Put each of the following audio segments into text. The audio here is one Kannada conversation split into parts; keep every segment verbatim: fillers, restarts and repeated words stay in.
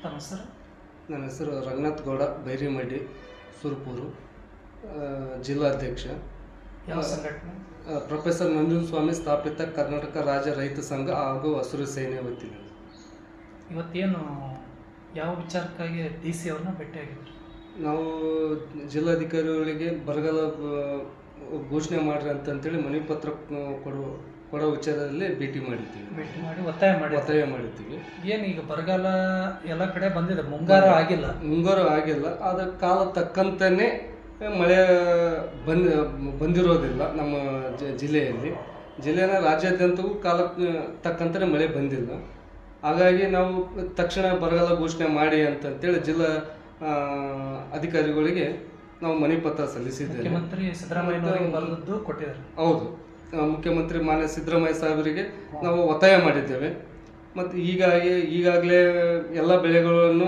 ತಮ್ಮ ಹೆಸರು? ನನ್ನ ಹೆಸರು ರಂಗನಾಥ್ ಗೌಡ ಬೈರಿಮಡ್ಡಿ ಸುರಪೂರು, ಜಿಲ್ಲಾಧ್ಯಕ್ಷ. ಯಾವ ಸಂಘಟನೆ? ಪ್ರೊಫೆಸರ್ ನಂಜುಂಡಸ್ವಾಮಿ ಸ್ಥಾಪಿತ ಕರ್ನಾಟಕ ರಾಜ್ಯ ರೈತ ಸಂಘ ಹಾಗೂ ಹಸಿರು ಸೇನೆ ವತಿಯಿಂದ. ಇವತ್ತೇನು ಯಾವ ವಿಚಾರಕ್ಕಾಗಿ ಡಿ ಸಿ ಅವ್ರನ್ನ ಭೇಟಿಯಾಗಿದ್ರು? ನಾವು ಜಿಲ್ಲಾಧಿಕಾರಿಗಳಿಗೆ ಬರಗಾಲ ಘೋಷಣೆ ಮಾಡ್ರಿ ಅಂತಂತೇಳಿ ಮನವಿ ಪತ್ರ ಕೊಡುವ ಕೊಡೋ ವಿಚಾರದಲ್ಲಿ ಭೇಟಿ ಮಾಡಿದ್ದೀವಿ. ಭೇಟಿ ಮಾಡಿ ಒತ್ತಾಯ ಮಾಡಿ ಒತ್ತಾಯ ಮಾಡಿದ್ದೀವಿ. ಏನು ಈಗ ಬರಗಾಲ ಎಲ್ಲ ಕಡೆ ಬಂದಿದೆ, ಮುಂಗಾರು ಆಗಿಲ್ಲ. ಮುಂಗಾರು ಆಗಿಲ್ಲ, ಆದ ಕಾಲ ತಕ್ಕಂತೆಯೇ ಮಳೆ ಬಂದ ಬಂದಿರೋದಿಲ್ಲ ನಮ್ಮ ಜಿಲ್ಲೆಯಲ್ಲಿ. ಜಿಲ್ಲೆಯ ರಾಜ್ಯಾದ್ಯಂತವೂ ಕಾಲ ತಕ್ಕಂತೆ ಮಳೆ ಬಂದಿಲ್ಲ. ಹಾಗಾಗಿ ನಾವು ತಕ್ಷಣ ಬರಗಾಲ ಘೋಷಣೆ ಮಾಡಿ ಅಂತಂತೇಳಿ ಜಿಲ್ಲಾ ಅಧಿಕಾರಿಗಳಿಗೆ ನಾವು ಮನವಿ ಪತ್ರ ಸಲ್ಲಿಸಿದ್ದೇವೆ. ಮುಖ್ಯಮಂತ್ರಿ ಸಿದ್ದರಾಮಯ್ಯನವರಿಗೆ ಬರೆದದ್ದು ಕೊಟ್ಟಿದ್ದಾರೆ. ಹೌದು, ಮುಖ್ಯಮಂತ್ರಿ ಮಾನ್ಯ ಸಿದ್ದರಾಮಯ್ಯ ಸಾಹೇಬರಿಗೆ ನಾವು ಒತ್ತಾಯ ಮಾಡಿದ್ದೇವೆ. ಮತ್ತು ಹೀಗಾಗಿ ಈಗಾಗಲೇ ಎಲ್ಲ ಬೆಳೆಗಳನ್ನು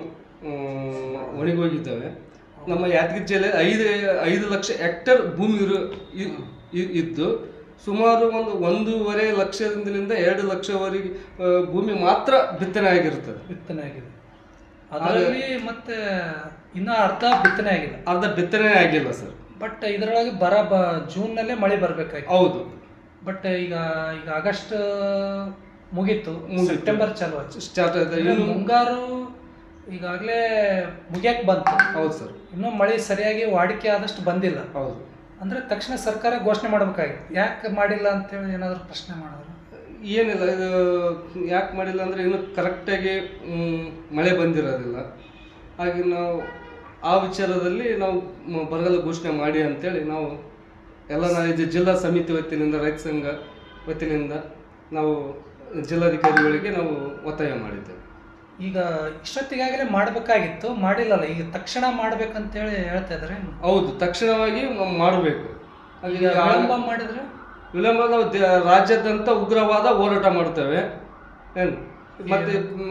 ಒಣಗೋಗಿದ್ದಾವೆ. ನಮ್ಮ ಯಾದಗಿರಿ ಜಿಲ್ಲೆ ಐದು ಐದು ಲಕ್ಷ ಹೆಕ್ಟೇರ್ ಭೂಮಿ ಇರು ಇದ್ದು ಸುಮಾರು ಒಂದು ಒಂದೂವರೆ ಲಕ್ಷದಿಂದ ಎರಡು ಲಕ್ಷವರೆಗೆ ಭೂಮಿ ಮಾತ್ರ ಬಿತ್ತನೆ ಆಗಿರುತ್ತದೆ. ಬಿತ್ತನೆ ಆಗಿದೆ ಅದರಲ್ಲಿ, ಮತ್ತೆ ಇನ್ನ ಅರ್ಧ ಬಿತ್ತನೆ ಆಗಿಲ್ಲ. ಅರ್ಧ ಬಿತ್ತನೆ ಆಗಿಲ್ಲ ಸರ್. ಬಟ್ ಇದರೊಳಗೆ ಬರ ಬ ಜೂನ್ನಲ್ಲೇ ಮಳೆ ಬರ್ಬೇಕಾಗಿ. ಹೌದು. ಬಟ್ ಈಗ ಈಗ ಆಗಸ್ಟ್ ಮುಗೀತು, ಸೆಪ್ಟೆಂಬರ್ ಚಾಲು ಆಯ್ತು, ಸ್ಟಾರ್ಟ್ ಆಯ್ತು. ಮುಂಗಾರು ಈಗಾಗಲೇ ಮುಗಿಯಕ್ ಬಂತು. ಹೌದು ಸರ್. ಇನ್ನೂ ಮಳೆ ಸರಿಯಾಗಿ ವಾಡಿಕೆ ಆದಷ್ಟು ಬಂದಿಲ್ಲ. ಹೌದು. ಅಂದ್ರೆ ತಕ್ಷಣ ಸರ್ಕಾರ ಘೋಷಣೆ ಮಾಡ್ಬೇಕಾಗಿತ್ತು. ಯಾಕೆ ಮಾಡಿಲ್ಲ ಅಂತೇಳಿ ಏನಾದರೂ ಪ್ರಶ್ನೆ ಮಾಡಿದ್ರು? ಏನಿಲ್ಲ, ಇದು ಯಾಕೆ ಮಾಡಿಲ್ಲ ಅಂದರೆ ಇನ್ನೂ ಕರೆಕ್ಟಾಗಿ ಮಳೆ ಬಂದಿರೋದಿಲ್ಲ. ಹಾಗೆ ನಾವು ಆ ವಿಚಾರದಲ್ಲಿ ನಾವು ಬರಗಾಲ ಘೋಷಣೆ ಮಾಡಿ ಅಂತೇಳಿ ನಾವು ಎಲ್ಲ ನಾವು ಜಿಲ್ಲಾ ಸಮಿತಿ ವತಿಯಿಂದ, ರೈತ ಸಂಘ ವತಿಯಿಂದ ನಾವು ಜಿಲ್ಲಾಧಿಕಾರಿಗಳಿಗೆ ನಾವು ಒತ್ತಾಯ ಮಾಡಿದ್ದೇವೆ. ಈಗ ಇಷ್ಟೊತ್ತಿಗಾಗಲೇ ಮಾಡಬೇಕಾಗಿತ್ತು, ಮಾಡಿಲ್ಲಲ್ಲ. ಈಗ ತಕ್ಷಣ ಮಾಡ್ಬೇಕಂತೇಳಿ ಹೇಳ್ತಾ ಇದ್ದಾರೆ. ಹೌದು, ತಕ್ಷಣವಾಗಿ ಮಾಡಬೇಕು. ಈಗ ವಿಳಂಬ ಮಾಡಿದ್ರೆ ವಿಳಂಬ ನಾವು ರಾಜ್ಯಾದ್ಯಂತ ಉಗ್ರವಾದ ಹೋರಾಟ ಮಾಡ್ತೇವೆ. ಏನು ಮತ್ತೆ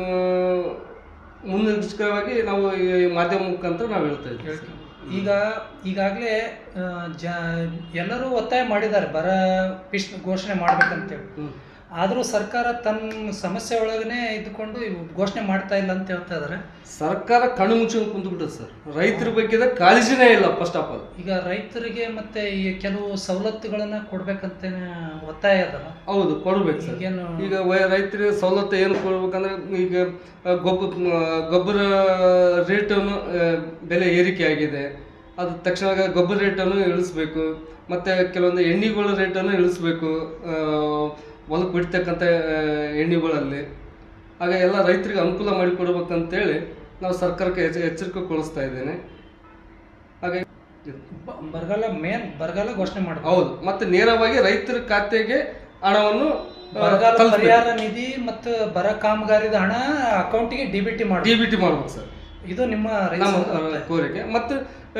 ಮುನ್ನೆಚ್ಚರಿಕೆಯಾಗಿ ನಾವು ಈ ಮಾಧ್ಯಮ ಮುಖಾಂತರ ನಾವು ಹೇಳ್ತಾ ಇದ್ದೀವಿ. ಈಗ ಈಗಾಗಲೇ ಜ ಎಲ್ಲರೂ ಒತ್ತಾಯ ಮಾಡಿದ್ದಾರೆ ಬರ ಪಿಶ್ ಘೋಷಣೆ ಮಾಡ್ಬೇಕಂತೇಳಿ. ಆದರೂ ಸರ್ಕಾರ ತನ್ನ ಸಮಸ್ಯೆ ಒಳಗನೆ ಇದ್ದುಕೊಂಡು ಘೋಷಣೆ ಮಾಡ್ತಾ ಇಲ್ಲ ಅಂತ ಹೇಳ್ತಾ ಇದ್ದಾರೆ. ಸರ್ಕಾರ ಕಣ್ಣು ಮುಚ್ಕೊಂಡು ಕುಂತ್ಬಿಟ್ಟದೆ ಸರ್. ರೈತರ ಬಗ್ಗೆ ಕಾಳಜಿನೇ ಇಲ್ಲ ಫಸ್ಟ್ ಆಫ್ ಆಲ್. ಈಗ ರೈತರಿಗೆ ಮತ್ತೆ ಈ ಕೆಲವು ಸವಲತ್ತುಗಳನ್ನ ಕೊಡ್ಬೇಕಂತ ಒತ್ತಾಯ ಅದಲ್ಲ. ಹೌದು, ಕೊಡ್ಬೇಕು ಸರ್. ಈಗೇನು ಈಗ ರೈತರಿಗೆ ಸವಲತ್ತು ಏನು ಕೊಡ್ಬೇಕಂದ್ರೆ, ಈಗ ಗೊಬ್ಬರ ಗೊಬ್ಬರ ರೇಟನ್ನು ಬೆಲೆ ಏರಿಕೆ ಆಗಿದೆ, ಅದು ತಕ್ಷಣ ಗೊಬ್ಬರ ರೇಟನ್ನು ಇಳಿಸ್ಬೇಕು. ಮತ್ತು ಕೆಲವೊಂದು ಎಣ್ಣೆಗಳ ರೇಟನ್ನು ಇಳಿಸ್ಬೇಕು, ಹೊಲಕ್ಕೆ ಬಿಡ್ತಕ್ಕಂಥ ಎಣ್ಣೆಗಳಲ್ಲಿ. ಹಾಗೆ ಎಲ್ಲ ರೈತರಿಗೆ ಅನುಕೂಲ ಮಾಡಿಕೊಡ್ಬೇಕಂತೇಳಿ ನಾವು ಸರ್ಕಾರಕ್ಕೆ ಎಚ್ಚರಿಕೆ ಕೊಡಿಸ್ತಾ ಇದ್ದೇನೆ. ಹಾಗೆ ಬರಗಾಲ ಮೇನ್ ಬರಗಾಲ ಘೋಷಣೆ ಮಾಡಿ. ಹೌದು, ಮತ್ತೆ ನೇರವಾಗಿ ರೈತರ ಖಾತೆಗೆ ಹಣವನ್ನು ಬರಗಾಲ ಪರಿಹಾರ ನಿಧಿ ಮತ್ತು ಬರ ಕಾಮಗಾರಿದ ಹಣ ಅಕೌಂಟಿಗೆ ಡಿ ಬಿ ಟಿ ಮಾಡಿ ಡಿ ಬಿ ಟಿ ಮಾಡ್ಬೇಕು ಸರ್. ಇದು ನಿಮ್ಮ ಕೋರಿಕೆ. ಮತ್ತು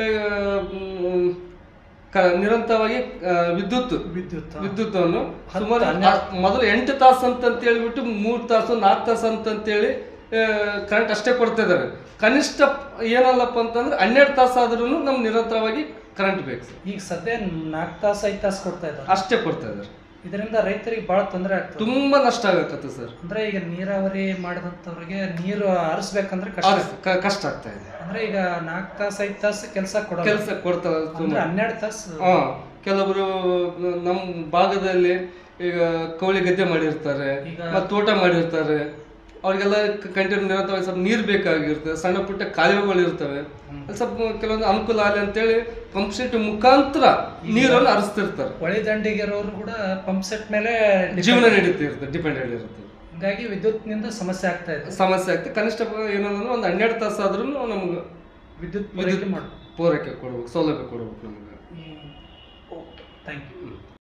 ನಿರಂತರವಾಗಿ ವಿದ್ಯುತ್ ವಿದ್ಯುತ್ ವಿದ್ಯುತ್ತನ್ನು ಸುಮಾರು ಮೊದಲು ಎಂಟು ತಾಸು ಅಂತ ಹೇಳ್ಬಿಟ್ಟು ಮೂರು ತಾಸು ನಾಲ್ಕು ತಾಸು ಅಂತಂತೇಳಿ ಕರೆಂಟ್ ಅಷ್ಟೇ ಕೊಡ್ತಾ ಇದ್ದಾರೆ. ಕನಿಷ್ಠ ಏನಲ್ಲಪ್ಪ ಅಂತಂದ್ರೆ ಹನ್ನೆರಡು ತಾಸು ಆದ್ರೂ ನಮ್ಗೆ ನಿರಂತರವಾಗಿ ಕರೆಂಟ್ ಬೇಕು ಸರ್. ಈಗ ಸದ್ಯ ನಾಲ್ಕು ತಾಸು ಐದು ತಾಸು ಕೊಡ್ತಾ ಇದ್ದಾರೆ, ಅಷ್ಟೇ ಕೊಡ್ತಾ ಇದ್ದಾರೆ. ಇದರಿಂದ ರೈತರಿಗೆ ಬಹಳ ತೊಂದರೆ ಆಗ್ತದೆ, ತುಂಬಾ ನಷ್ಟ ಆಗತ್ತೆ ಸರ್. ಅಂದ್ರೆ ಈಗ ನೀರಾವರಿ ಮಾಡಿದಂಥವ್ರಿಗೆ ನೀರು ಹರಿಸ್ಬೇಕಂದ್ರೆ ಕಷ್ಟ ಕಷ್ಟ ಆಗ್ತಾ ಇದೆ. ಅಂದ್ರೆ ಈಗ ನಾಲ್ಕು ತಾಸು ಐದು ತಾಸು ಕೆಲಸ ಕೊಡ ಕೆಲಸ ಕೊಡ್ತಾರೆ, ಹನ್ನೆರಡು ತಾಸು. ಹಾ, ಕೆಲವರು ನಮ್ಮ ಭಾಗದಲ್ಲಿ ಈಗ ಕೌಳಿ ಗದ್ದೆ ಮಾಡಿರ್ತಾರೆ, ಮತ್ತೆ ತೋಟ ಮಾಡಿರ್ತಾರೆ. ಅವ್ರಿಗೆಲ್ಲ ಕಂಟಿನ್ಯೂ ನಿರಂತರವಾಗಿ ಸ್ವಲ್ಪ ನೀರು ಬೇಕಾಗಿರ್ತದೆ. ಸಣ್ಣ ಪುಟ್ಟ ಕಾಲುವೆಗಳು ಇರ್ತವೆ, ಸ್ವಲ್ಪ ಕೆಲವೊಂದು ಅನುಕೂಲ ಆಗಲಿ ಅಂತೇಳಿ ಪಂಪ್ ಸೆಟ್ ಮುಖಾಂತರ ನೀರನ್ನು ಹರಿಸ್ತಿರ್ತಾರೆ. ಹೊಳೆ ದಂಡಿಗಿರೋರು ಕೂಡ ಪಂಪ್ ಸೆಟ್ ಮೇಲೆ ಜೀವನ ನಡೀತಿರ್ತದೆ, ಡಿಪೆಂಡೆಂಟ್ ಇರ್ತದೆ. ಹೀಗಾಗಿ ವಿದ್ಯುತ್ನಿಂದ ಸಮಸ್ಯೆ ಆಗ್ತಾ ಇದೆ. ಸಮಸ್ಯೆ ಆಗ್ತದೆ. ಕನಿಷ್ಠ ಏನಂದ್ರೆ ಒಂದು ಹನ್ನೆರಡು ತಾಸು ಆದ್ರೂ ನಮ್ಗೆ ವಿದ್ಯುತ್ ಪೂರೈಕೆ ಮಾಡ ಪೂರೈಕೆ ಕೊಡ್ಬೇಕು, ಸೌಲಭ್ಯ ಕೊಡ್ಬೇಕು ನಮ್ಗೆ. Thank you.